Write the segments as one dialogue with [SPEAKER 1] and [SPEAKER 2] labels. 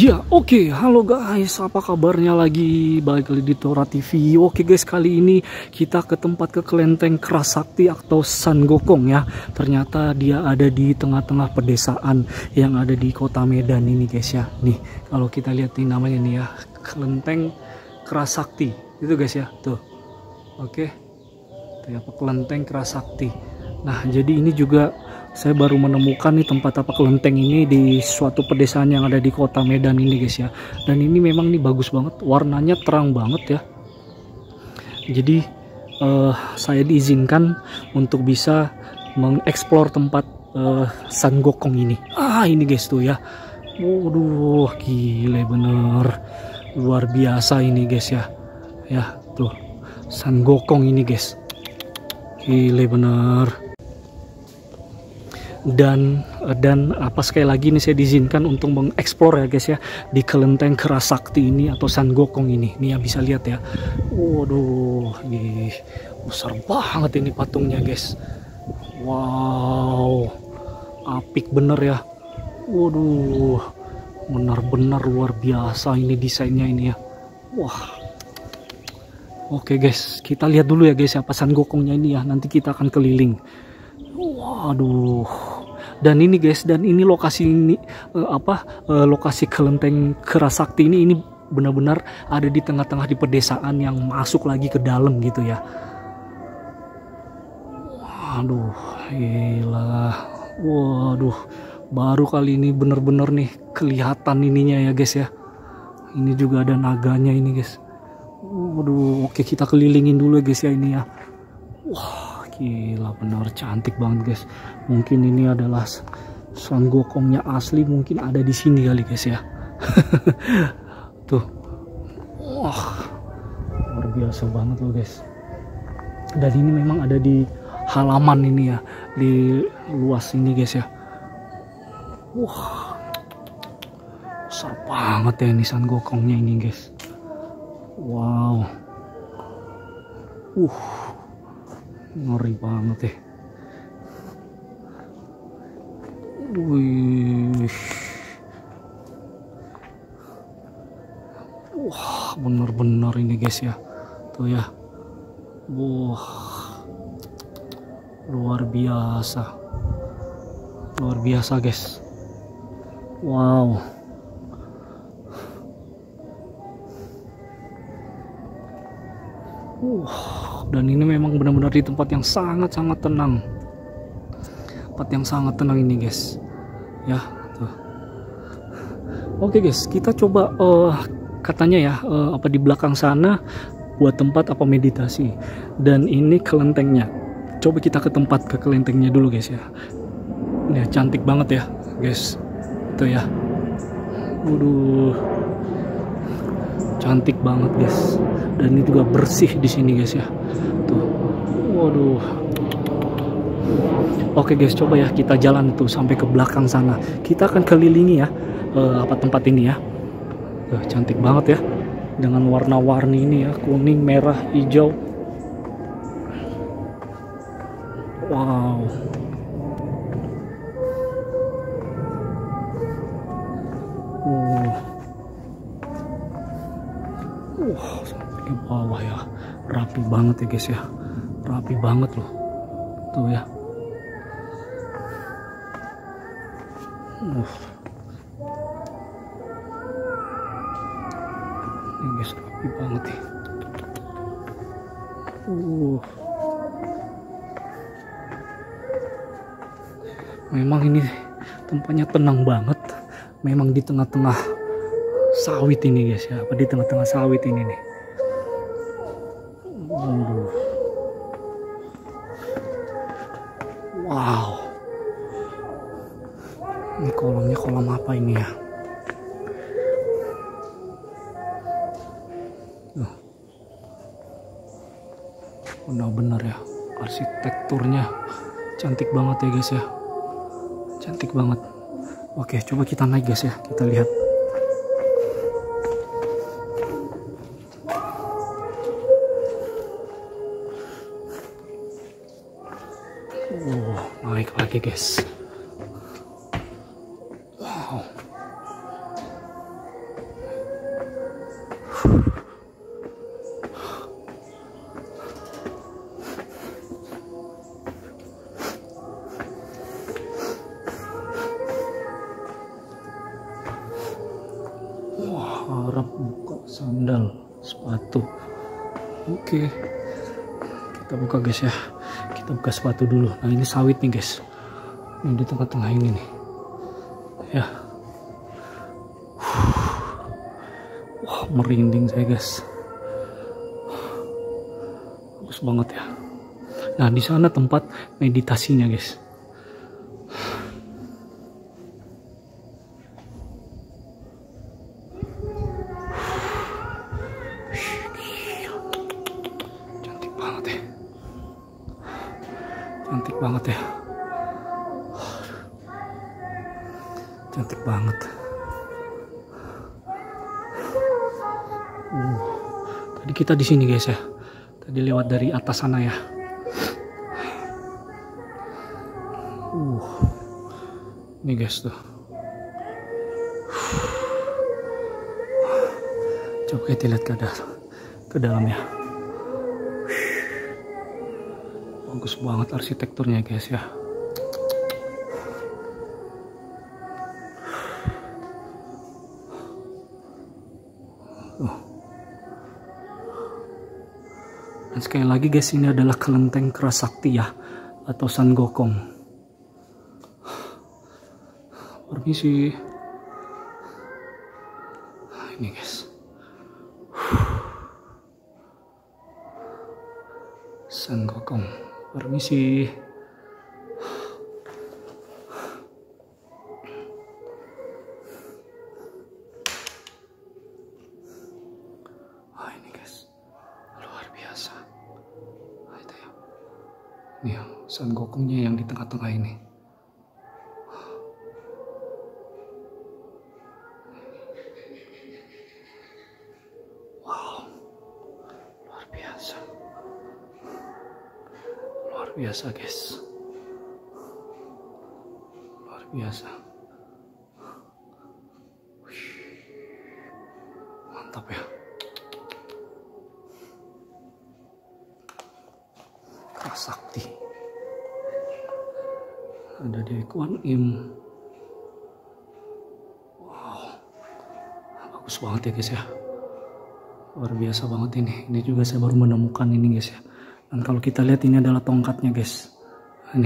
[SPEAKER 1] Ya, oke. Halo guys, apa kabarnya lagi? Balik lagi di Tora TV. Oke guys, kali ini kita ke kelenteng Kerasakti atau San Gokong ya. Ternyata dia ada di tengah-tengah pedesaan yang ada di kota Medan ini guys ya. Nih, kalau kita lihat nih namanya nih ya, Kelenteng Kerasakti. Itu guys ya, tuh. Oke. Tuh ya, kelenteng Kerasakti. Nah, jadi ini juga saya baru menemukan nih tempat kelenteng ini di suatu pedesaan yang ada di kota Medan ini guys ya. Dan ini memang nih bagus banget, warnanya terang banget ya. Jadi saya diizinkan untuk bisa mengeksplor tempat San Gokong ini. Ini guys tuh ya. Waduh, gile bener, luar biasa ini guys ya. Ya tuh, San Gokong ini guys, gile bener. Dan apa sekali lagi ini saya diizinkan untuk mengeksplor ya guys ya di kelenteng Kerasakti ini atau San Gokong ini. Nih ya, bisa lihat ya. Waduh, besar banget ini patungnya guys. Wow, apik bener ya. Waduh, benar-benar luar biasa ini desainnya ini ya. Wah. Oke guys, kita lihat dulu ya guys ya San Gokongnya ini ya. Nanti kita akan keliling. Waduh, dan ini guys, dan ini lokasi ini lokasi kelenteng Kerasakti ini benar-benar ada di tengah-tengah di pedesaan yang masuk lagi ke dalam gitu ya. Waduh, gila. Waduh, baru kali ini bener-bener nih kelihatan ininya ya guys ya. Ini juga ada naganya ini guys. Waduh, oke kita kelilingin dulu ya guys ya ini ya. Wah, gila bener cantik banget guys. Mungkin ini adalah San Gokongnya asli, mungkin ada di sini kali guys ya. Tuh, wah luar biasa banget loh guys. Dan ini memang ada di halaman ini ya, di luas ini guys ya. Wah, besar banget ya ini San Gokongnya ini guys. Wow, ngeri banget ya. Wih, wah bener-bener ini guys ya, tuh ya. Wah, luar biasa guys. Wow. Dan ini memang benar-benar di tempat yang sangat-sangat tenang. Tempat yang sangat tenang ini guys. Ya, tuh. Oke guys, kita coba katanya ya di belakang sana buat tempat meditasi. Dan ini kelentengnya. Coba kita ke kelentengnya dulu guys ya. Ini cantik banget ya, guys. Itu ya. Waduh. Cantik banget guys. Dan ini juga bersih di sini guys ya. Tuh. Waduh. Oke guys, coba ya kita jalan tuh sampai ke belakang sana. Kita akan kelilingi ya tempat ini ya. Cantik banget ya. Dengan warna-warni ini ya, kuning, merah, hijau. Wow. Sampai ke bawah ya, rapi banget ya guys ya, rapi banget loh, tuh ya. Ini guys rapi banget ya. Memang ini tempatnya tenang banget, memang di tengah-tengah sawit ini guys ya, di tengah-tengah sawit ini nih. Wow, ini kolomnya kolom apa ini ya? Benar-benar ya, arsitekturnya cantik banget ya guys ya, cantik banget. Oke, coba kita naik guys ya, kita lihat. Naik lagi guys. Wow. Berharap buka sandal sepatu. Oke, kita buka guys ya. Kita buka sepatu dulu. Nah ini sawit nih guys, ini di tengah-tengah ini nih ya. Wah, merinding saya guys, bagus banget ya. Nah di sana tempat meditasinya guys. Cantik banget ya. Cantik banget. Tadi kita di sini guys ya. Tadi lewat dari atas sana ya. Ini guys tuh. Coba kita lihat ke dalam ya. Bagus banget arsitekturnya guys ya. Dan sekali lagi guys, ini adalah kelenteng Kerasakti ya, atau San Gokong. Permisi. Ini guys, San Gokong. Permisi. Ini guys, luar biasa. Itu ya. Ini yang San Gokongnya yang di tengah-tengah ini. Wow, luar biasa. Luar biasa guys, luar biasa. Mantap ya. Kerasakti. Ada Dewi Kuan Im. Wow, bagus banget ya guys ya. Luar biasa banget ini. Ini juga saya baru menemukan ini guys ya. Dan kalau kita lihat ini adalah tongkatnya guys. Ini.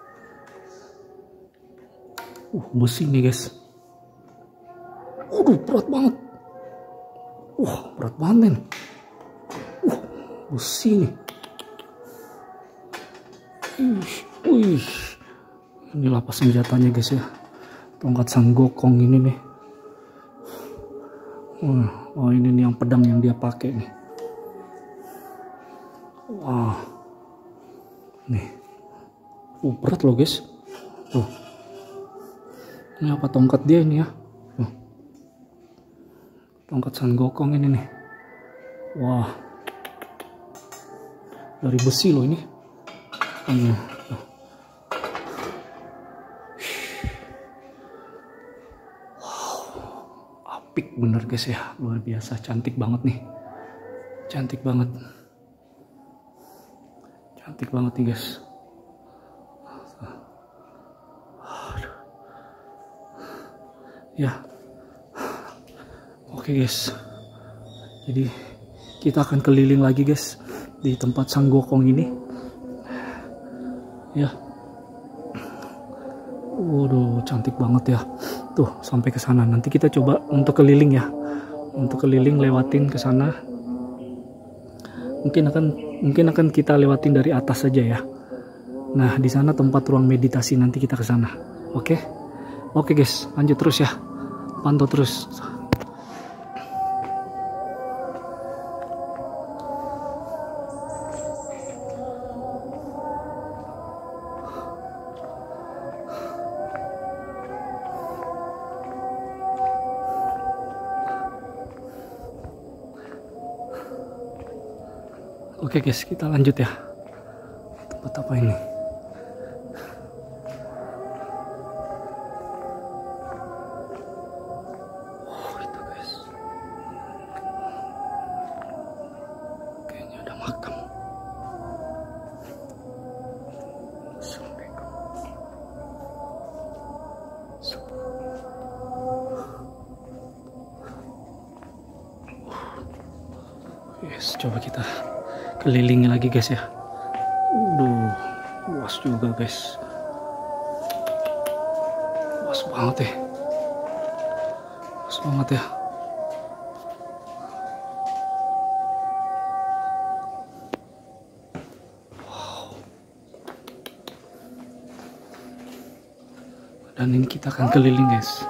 [SPEAKER 1] Besi nih guys. Waduh, berat banget. Berat banget men. Besi nih. Wih. Ini lapas senjatanya guys ya. Tongkat San Gokong ini nih. Oh ini nih yang pedang yang dia pakai nih. Wah, nih, berat loh guys. Tuh, ini apa tongkat dia ini ya? Tongkat San Gokong ini nih. Wah, dari besi loh ini. Wow, apik bener guys ya, luar biasa, cantik banget nih, cantik banget. Cantik banget nih guys. Ya. Oke guys. Jadi kita akan keliling lagi guys di tempat San Gokong ini. Ya. Waduh, cantik banget ya. Tuh, sampai ke sana. Nanti kita coba untuk keliling ya. Untuk keliling lewatin ke sana. Mungkin akan kita lewatin dari atas saja ya. Nah, di sana tempat ruang meditasi, nanti kita ke sana. Oke? Oke guys, lanjut terus ya. Pantau terus. Oke guys, kita lanjut ya. Tempat apa ini? Oh, itu guys. Kayaknya ada makam. Yes, coba kita kelilingi lagi guys ya. Luas juga guys. Luas banget ya. Luas banget ya. Wow. Dan ini kita akan keliling guys.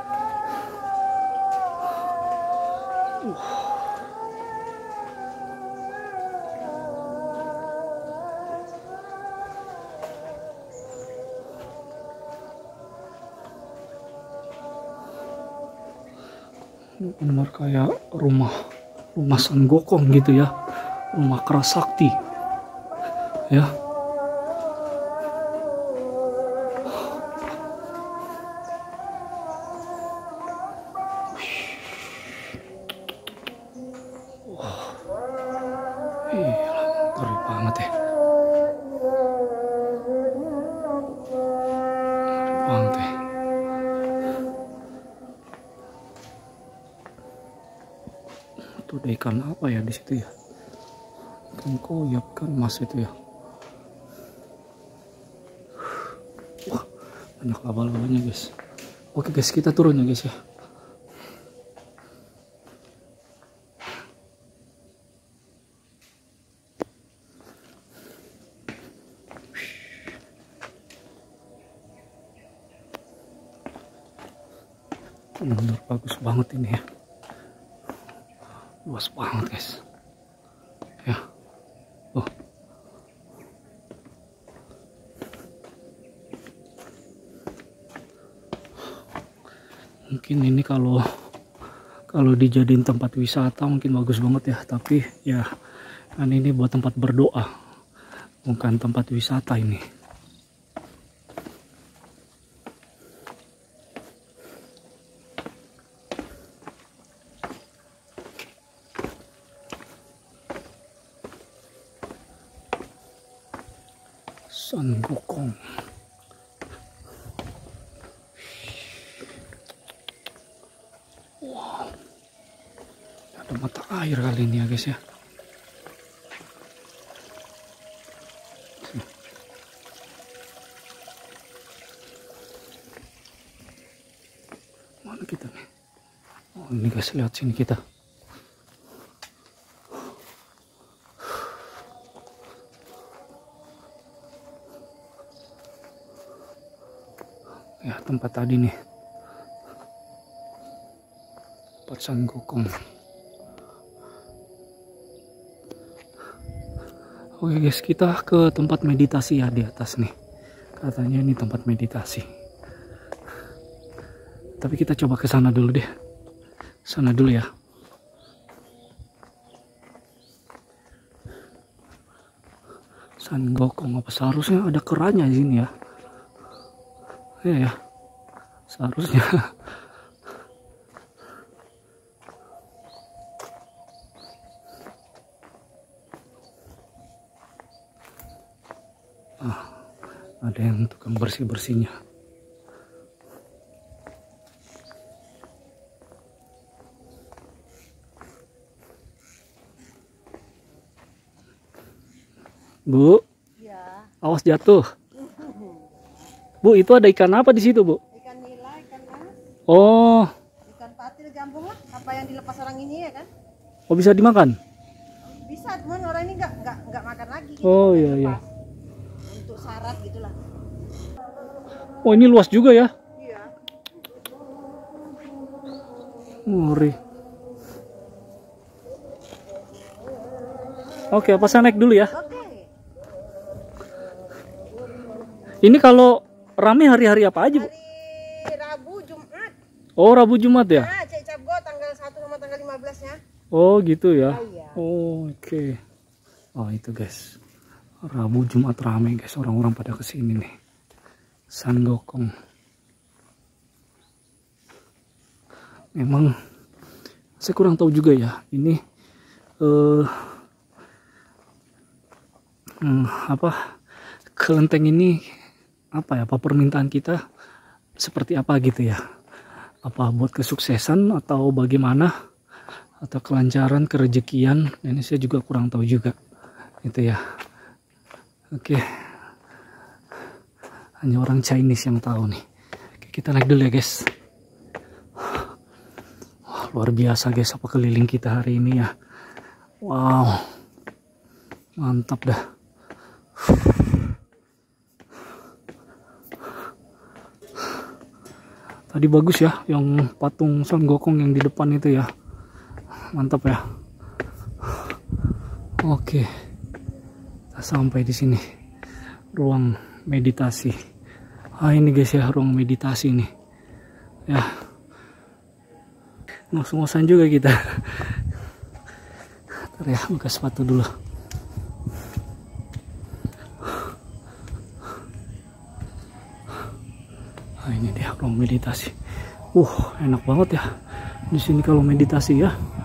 [SPEAKER 1] Benar kayak rumah San Gokong gitu ya, rumah Kerasakti ya. Ngeri banget ya, ngeri banget ya. Itu ada ikan apa ya di situ ya? Ikan koyap kan mas itu ya. Wah, banyak laba-labanya guys. Oke guys, kita turun ya guys ya. Benar bagus banget ini ya. Luas banget guys ya. Oh, mungkin ini kalau dijadiin tempat wisata mungkin bagus banget ya, tapi ya kan ini buat tempat berdoa, bukan tempat wisata ini. San Gokong. Wow, ada mata air kali ini ya guys ya. Mana kita nih? Oh ini guys, lihat sini kita. Ya tempat tadi nih, tempat San Gokong. Oke guys, kita ke tempat meditasi ya di atas nih. Katanya ini tempat meditasi. Tapi kita coba ke sana dulu deh. Sana dulu ya. San Gokong, apa seharusnya ada kerannya di sini ya? Iya ya, seharusnya. Ada yang tukang bersih-bersihnya. Bu, ya. Awas jatuh. Bu, itu ada ikan apa di situ, Bu?
[SPEAKER 2] Ikan nila, ikan mas.
[SPEAKER 1] Oh.
[SPEAKER 2] Ikan patil jambung lah, apa yang dilepas orang ini ya kan?
[SPEAKER 1] Oh, bisa dimakan?
[SPEAKER 2] Bisa, cuman orang ini nggak makan lagi. Gitu,
[SPEAKER 1] oh iya iya.
[SPEAKER 2] Untuk syarat gitulah.
[SPEAKER 1] Oh ini luas juga ya?
[SPEAKER 2] Iya.
[SPEAKER 1] Ngeri. Oke, apa saya naik dulu ya?
[SPEAKER 2] Oke.
[SPEAKER 1] Ini kalau rame hari-hari apa aja, Bu?
[SPEAKER 2] Hari Rabu, Jumat.
[SPEAKER 1] Oh, Rabu Jumat ya?
[SPEAKER 2] Nah, Cek Capgo tanggal 1 sama tanggal 15-nya.
[SPEAKER 1] Oh, gitu ya?
[SPEAKER 2] Oh, iya.
[SPEAKER 1] Oh, oke. Oh, itu guys. Rabu Jumat rame guys, orang-orang pada kesini nih. San Gokong. Memang saya kurang tahu juga ya. Ini apa kelenteng ini apa ya, apa permintaan kita seperti apa gitu ya, apa buat kesuksesan atau bagaimana, atau kelancaran, kerejekian. Dan ini saya juga kurang tahu juga gitu ya. Oke, hanya orang Chinese yang tahu nih. Oke, kita naik dulu ya guys. Wah, luar biasa guys apa keliling kita hari ini ya. Wow, mantap dah. Tadi bagus ya yang patung Son Gokong yang di depan itu ya. Mantap ya. Oke. Kita sampai di sini. Ruang meditasi. Ah, ini guys ya ruang meditasi nih. Ya. Ngos-ngosan juga kita. Ntar ya buka sepatu dulu. Nah, ini dia ruang meditasi. Enak banget ya di sini kalau meditasi ya.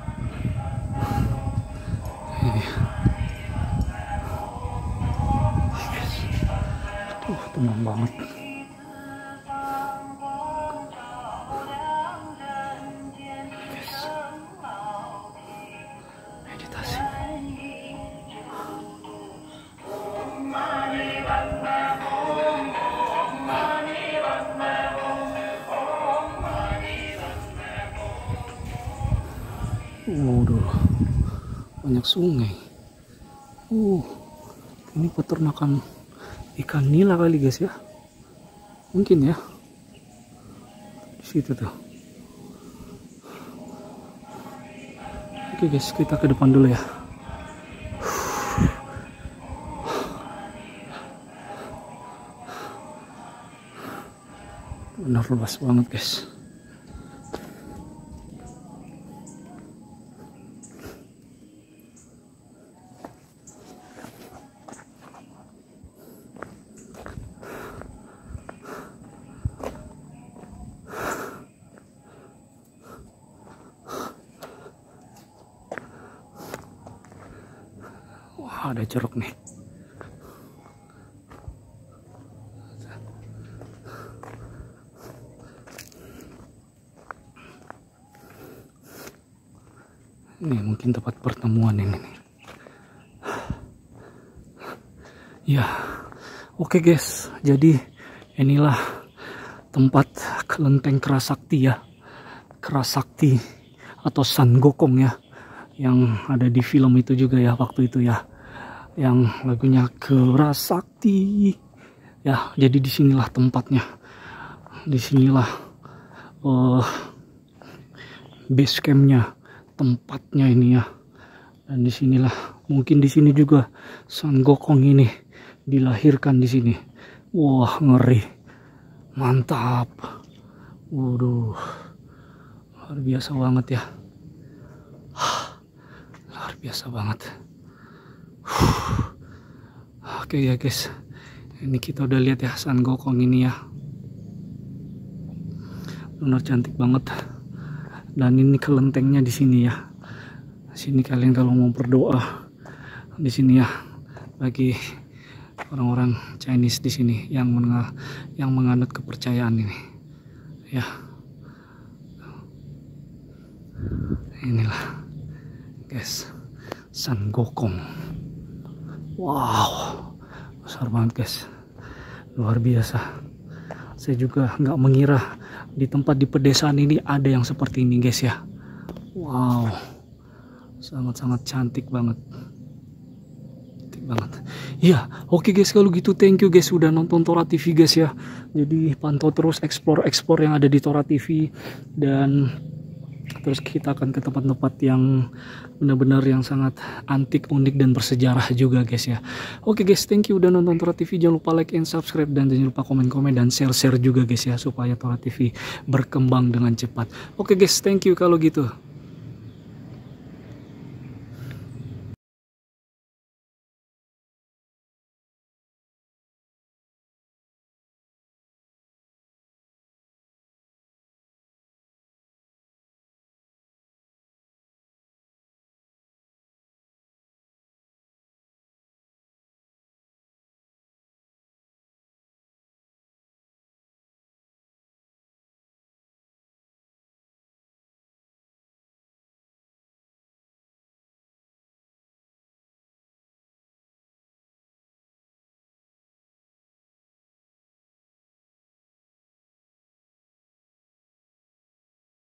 [SPEAKER 1] Ini. Tenang banget. Meditasi. Waduh, banyak sungai. Ini peternakan ikan nila kali guys ya. Mungkin ya. Di situ tuh. Oke guys, kita ke depan dulu ya. Benar luas banget guys. Wah, ada jeruk nih. Ini mungkin tempat pertemuan ini nih. Ya, oke guys. Jadi inilah tempat kelenteng Kerasakti ya. Kerasakti atau San Gokong ya. Yang ada di film itu juga ya waktu itu ya. Yang lagunya Kerasakti. Ya, jadi disinilah tempatnya. Disinilah base campnya. Tempatnya ini ya, dan disinilah mungkin di sini juga Son Gokong ini dilahirkan di sini. Wah, ngeri, mantap. Waduh, luar biasa banget ya. Luar biasa banget. Oke ya guys, ini kita udah lihat ya Son Gokong ini ya, benar cantik banget. Dan ini kelentengnya di sini ya. Sini kalian kalau mau berdoa di sini ya, bagi orang-orang Chinese di sini yang menganut kepercayaan ini. Ya. Inilah guys, Son Gokong. Wow. Besar banget guys. Luar biasa. Saya juga nggak mengira di tempat di pedesaan ini ada yang seperti ini guys ya. Wow, sangat-sangat cantik banget. Cantik banget. Ya, oke guys, kalau gitu thank you guys sudah nonton Tora TV guys ya. Jadi pantau terus explore yang ada di Tora TV. Dan terus kita akan ke tempat-tempat yang benar-benar yang sangat antik, unik, dan bersejarah juga guys ya. Oke guys, thank you udah nonton Tora TV. Jangan lupa like and subscribe, dan jangan lupa komen-komen dan share juga guys ya, supaya Tora TV berkembang dengan cepat. Oke guys, thank you kalau gitu.